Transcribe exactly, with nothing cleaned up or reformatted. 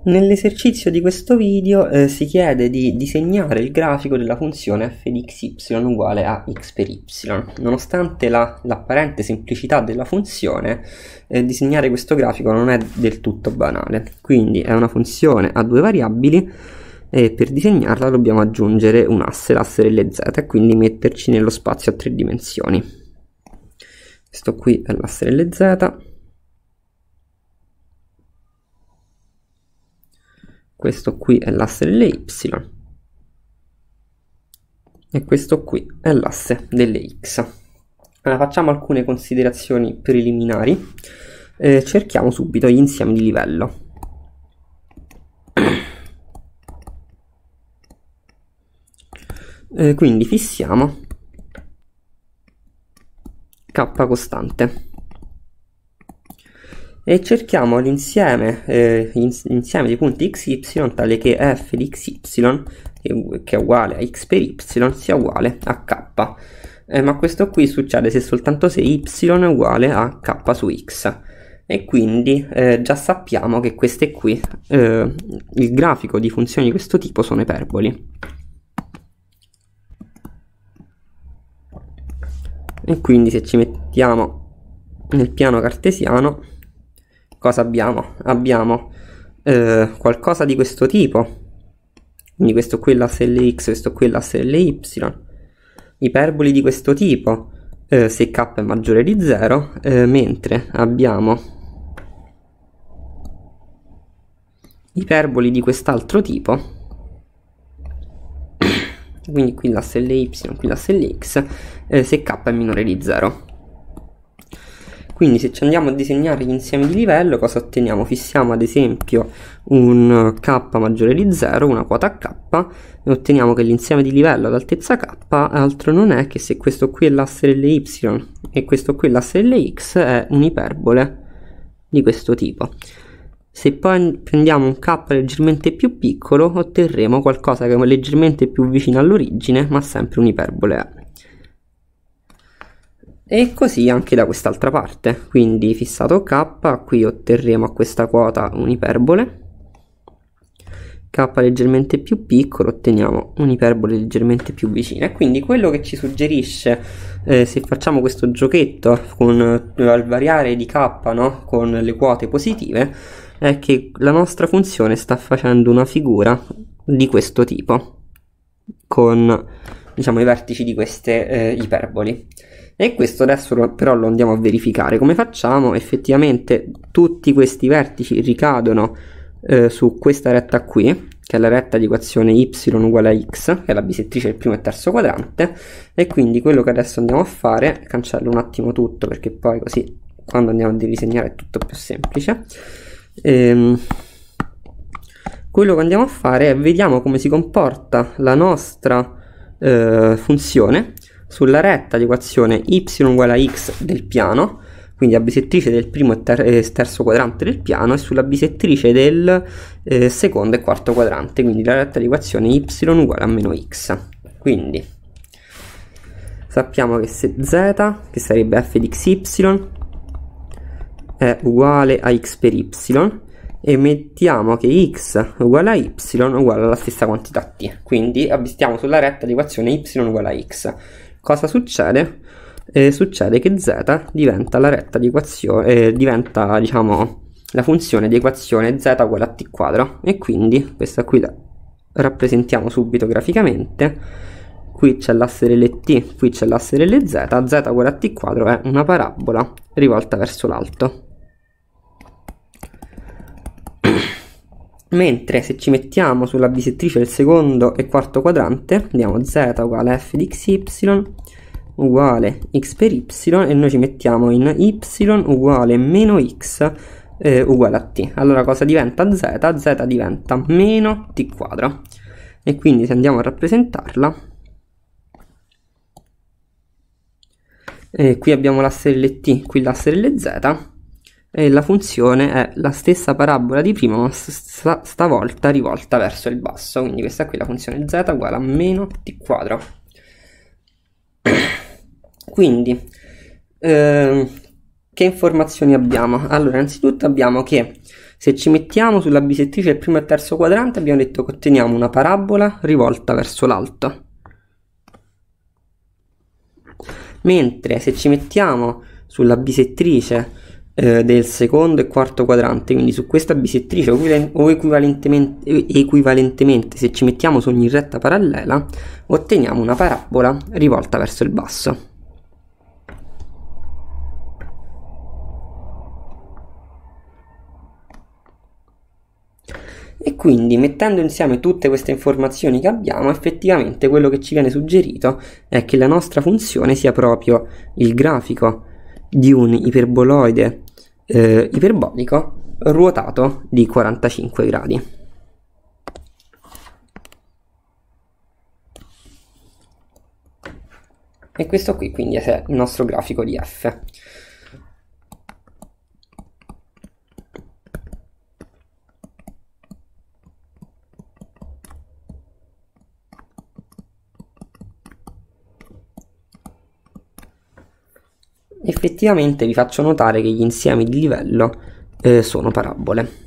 Nell'esercizio di questo video eh, si chiede di disegnare il grafico della funzione f di xy uguale a x per y. Nonostante la, l'apparente semplicità della funzione, eh, disegnare questo grafico non è del tutto banale. Quindi è una funzione a due variabili e per disegnarla dobbiamo aggiungere un asse, l'asse delle z, e quindi metterci nello spazio a tre dimensioni. Questo qui è l'asse delle z. Questo qui è l'asse delle y e questo qui è l'asse delle x. Allora, facciamo alcune considerazioni preliminari. Eh, cerchiamo subito gli insiemi di livello. Eh, quindi fissiamo k costante e cerchiamo l'insieme eh, insieme di punti xy tale che f di xy, che è uguale a x per y, sia uguale a k. Eh, ma questo qui succede se soltanto se y è uguale a k su x. E quindi eh, già sappiamo che queste qui, eh, il grafico di funzioni di questo tipo sono iperboli. E quindi se ci mettiamo nel piano cartesiano, cosa abbiamo? Abbiamo eh, qualcosa di questo tipo, quindi questo qui è l'asse delle x, questo qui è l'asse delle y, iperboli di questo tipo eh, se k è maggiore di zero, eh, mentre abbiamo iperboli di quest'altro tipo, quindi qui l'asse delle y, qui l'asse delle x, eh, se k è minore di zero. Quindi se ci andiamo a disegnare gli insiemi di livello, cosa otteniamo? Fissiamo ad esempio un k maggiore di zero, una quota k, e otteniamo che l'insieme di livello ad altezza k altro non è che se questo qui è l'asse delle y e questo qui è l'asse delle x, è un'iperbole di questo tipo. Se poi prendiamo un k leggermente più piccolo, otterremo qualcosa che è leggermente più vicino all'origine, ma sempre un'iperbole è. E così anche da quest'altra parte, quindi fissato k, qui otterremo a questa quota un'iperbole, k leggermente più piccolo, otteniamo un'iperbole leggermente più vicina. E quindi quello che ci suggerisce, eh, se facciamo questo giochetto con eh, al variare di k, no? Con le quote positive, è che la nostra funzione sta facendo una figura di questo tipo, con, diciamo, i vertici di queste eh, iperboli. E questo adesso lo, però lo andiamo a verificare. Come facciamo? Effettivamente tutti questi vertici ricadono eh, su questa retta qui, che è la retta di equazione y uguale a x, che è la bisettrice del primo e terzo quadrante, e quindi quello che adesso andiamo a fare, cancello un attimo tutto perché poi così quando andiamo a disegnare è tutto più semplice. Ehm, quello che andiamo a fare è vediamo come si comporta la nostra eh, funzione sulla retta di equazione y uguale a x del piano, quindi la bisettrice del primo e ter terzo quadrante del piano, e sulla bisettrice del eh, secondo e quarto quadrante, quindi la retta di equazione y uguale a meno x. Quindi sappiamo che se z, che sarebbe f di xy, è uguale a x per y, e mettiamo che x uguale a y uguale alla stessa quantità t, quindi stiamo sulla retta di equazione y uguale a x. Cosa succede? Eh, succede che z diventa la retta di equazione, eh, diventa, diciamo, la funzione di equazione z uguale a t quadro, e quindi questa qui la rappresentiamo subito graficamente. Qui c'è l'asse delle t, qui c'è l'asse delle z, z uguale a t quadro è una parabola rivolta verso l'alto. Mentre se ci mettiamo sulla bisettrice del secondo e quarto quadrante, andiamo z uguale a f di xy uguale x per y, e noi ci mettiamo in y uguale meno x eh, uguale a t. Allora cosa diventa z? Z diventa meno t quadro. E quindi se andiamo a rappresentarla, eh, qui abbiamo l'asse delle t, qui l'asse delle z, e la funzione è la stessa parabola di prima, ma st stavolta rivolta verso il basso. Quindi questa qui è la funzione z uguale a meno t quadro. Quindi eh, che informazioni abbiamo? Allora, innanzitutto abbiamo che Se ci mettiamo sulla bisettrice del primo e terzo quadrante abbiamo detto che otteniamo una parabola rivolta verso l'alto. Mentre se ci mettiamo sulla bisettrice eh, del secondo e quarto quadrante, quindi su questa bisettrice o equivalentemente, equivalentemente se ci mettiamo su ogni retta parallela, otteniamo una parabola rivolta verso il basso. E quindi mettendo insieme tutte queste informazioni che abbiamo, effettivamente quello che ci viene suggerito è che la nostra funzione sia proprio il grafico di un iperboloide eh, iperbolico ruotato di quarantacinque gradi. E questo qui quindi è il nostro grafico di f. Effettivamente vi faccio notare che gli insiemi di livello eh, sono parabole.